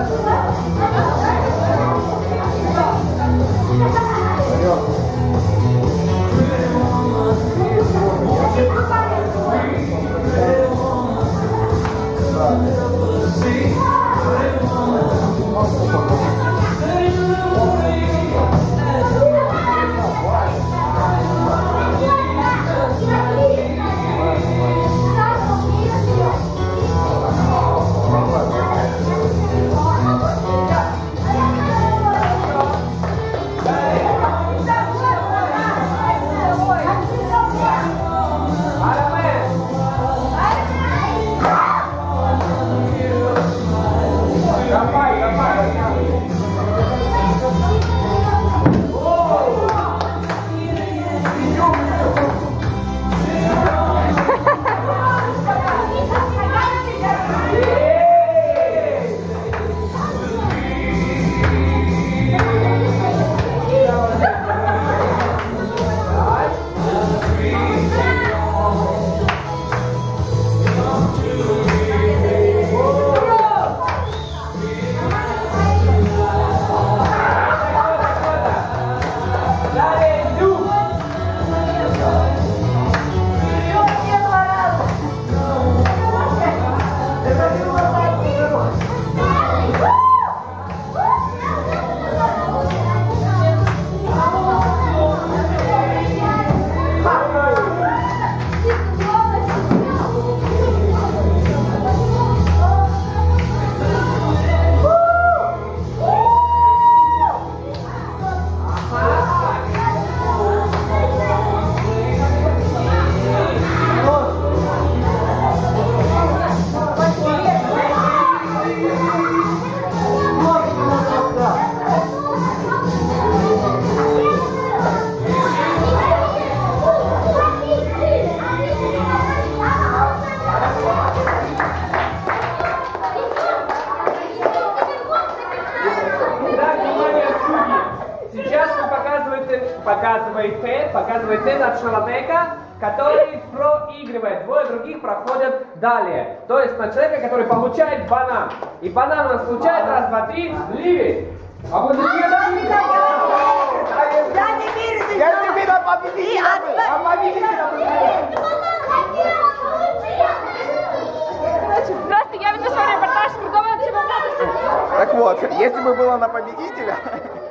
показываете на человека, который проигрывает. Двое других проходят далее. То есть на человека, который получает банан. И банан у нас получает раз, два, три, ливень. Аплодисменты. Я тебе на победителя. Здравствуйте, я веду свой репортаж с крутого чемпионата. Так вот, если бы было на победителя...